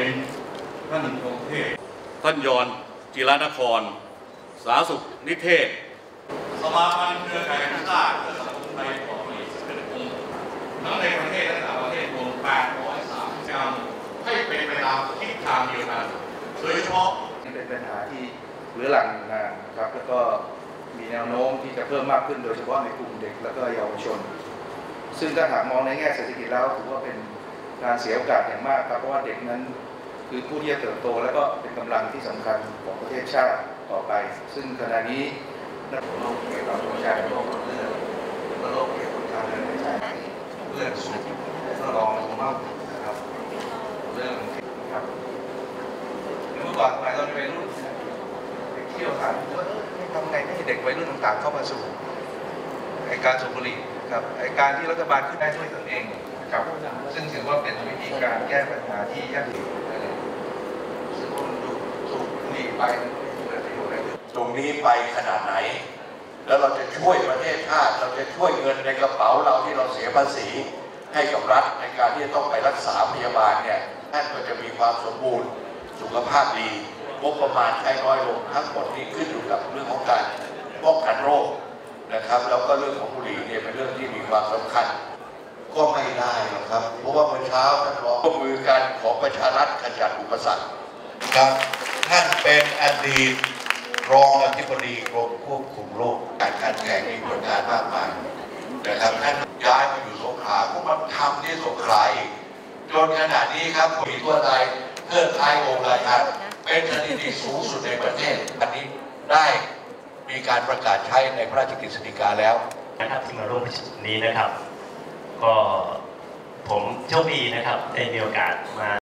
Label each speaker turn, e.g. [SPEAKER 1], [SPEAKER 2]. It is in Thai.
[SPEAKER 1] เป็นท่านพงเทพท่านยอนจิรนครสาธารณสุขนิเทศสมาพันธ์เครือข่ายนักศึกษาเพื่อสังคมไทยต่อไป11องค์ทั้งในประเทศและต่างประเทศรวม839ให้เป็นไปตามทิศทางเดียวกันโดยเฉพาะ
[SPEAKER 2] เป็นปัญหาที่เรื้อรังนานครับแล้วก็มีแนวโน้มที่จะเพิ่มมากขึ้นโดยเฉพาะในกลุ่มเด็กและก็เยาวชนซึ่งถ้าหากมองในแง่เศรษฐกิจแล้วถือว่าเป็นการเสียโอกาสอย่างมากครับเพราะว่าเด็กนั้นคือผู้ที่จะเติบโตและก็เป็นกำลังที่สำคัญของประเทศชาติต่อไปซึ่งขณะนี้โรคเกี่ยวกับหัวใจโรคหลอดเลือดและโรคเกี่ยวกับทางเดินหายใจเลือดสูงก็ลองลงมากนะครับเรื่องครับเมื่อก่อนสมัยเราเป็นวัยรุ่นเที่ยวถามว่าทำไงให้เด็กวัยรุ่นต่างๆเข้ามาสู่การสูบบุหรี่ครับการที่รัฐบาลขึ้นได้ด้วยตนเองครับซึ่งถือว่าเป็นวิธีการแก้ปัญหาที่ยั่งยืนซึ่งคนสูบบุหรี่ไป
[SPEAKER 3] ตรงนี้ไปขนาดไหนแล้วเราจะช่วยประเทศชาติเราจะช่วยเงินในกระเป๋าเราที่เราเสียภาษีให้กับรัฐในการที่จะต้องไปรักษาพยาบาลเนี่ยท่านก็จะมีความสมบูรณ์สุขภาพดีงบประมาณใช้น้อยลงทั้งหมดนี้ขึ้นอยู่กับเรื่องของการป้องกันโรคนะครับแล้วก็เรื่องของบุหรี่เนี่ยเป็นเรื่องที่มีความสำคัญก็ไม่ได้หรอกครับเพราะว่าเมื่อเช้าท่านรองร่วมมือกันของประชารัฐขจัดอุปสรรคครับท่านเป็นอดีตรองอธิบดีกรมควบคุมโรคการแข่งมีผลงานมากมายนะครับท่านย้ายมาอยู่สงขลาก็มาทำที่สงขลาอีกจนขณะนี้ครับมีตัวใดเทิดท้ายองค์ราชันเป็นสถิติสูงสุดในประเทศอันนี้ได้มีการประกาศใช้ในพระราชกฤษฎีกาแล้ว
[SPEAKER 4] นะครับที่มาร่วมประชุมนี้นะครับก็ผมโชคดีนะครับได้มีโอกาสมา